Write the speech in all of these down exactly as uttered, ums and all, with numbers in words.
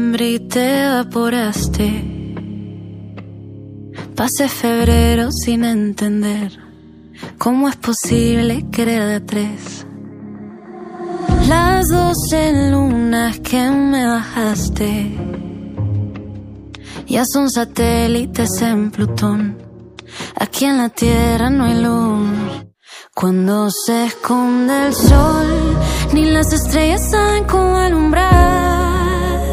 noviembre y te evaporaste. Pasé febrero sin entender cómo es posible querer de tres. Las doce lunas que me bajaste ya son satélites en Plutón. Aquí en la Tierra no hay luz. Cuando se esconde el sol, ni las estrellas saben cómo alumbrar.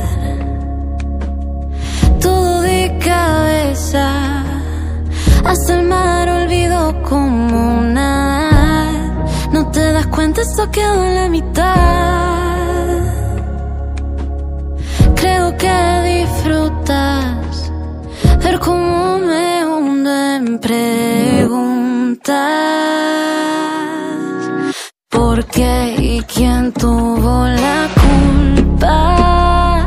Todo de cabeza, hasta el mar olvidó cómo nadar. No te das cuenta, esto quedó en la mitad. Creo que disfrutas ver cómo me hundo en preguntas. ¿Por qué y quién tuvo la culpa?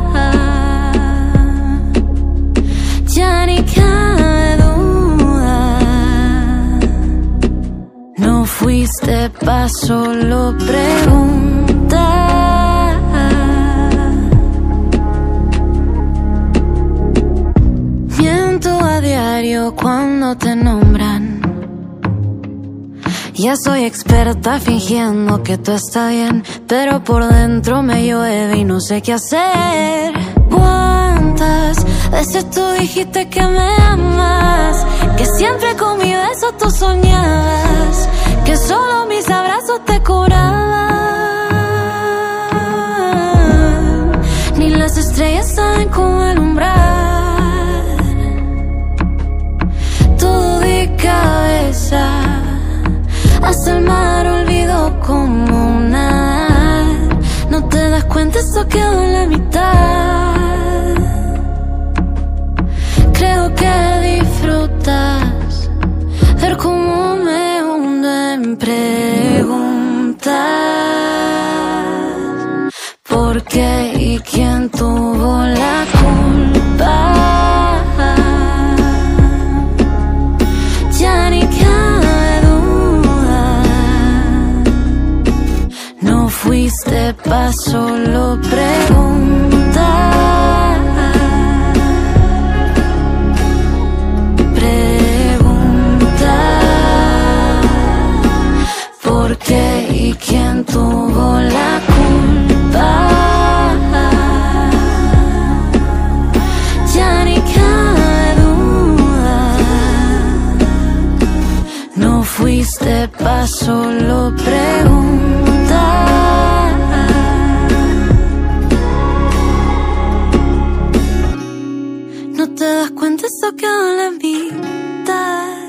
Ya ni cabe duda. No fuiste pa' solo preguntar. Miento a diario cuando te nombran. Ya soy experta fingiendo que todo está bien, pero por dentro me llueve y no sé qué hacer. ¿Cuántas veces tú dijiste que me amas? Que siempre con mi beso tú soñabas, que solo mis abrazos te curaban. Ni las estrellas saben cómo alumbrar. Todo de cabeza, hasta el mar olvidó cómo nadar. No te das cuenta, esto quedó en la mitad. Creo que disfrutas ver cómo me hundo en preguntas. ¿Por qué y quién tuvo la culpa? Ya ni fuiste pa' solo preguntar. Preguntar. ¿Por qué y quién tuvo la culpa? Ya ni cabe duda. No fuiste pa' solo preguntar. No te das cuenta, esto quedó en la mitad.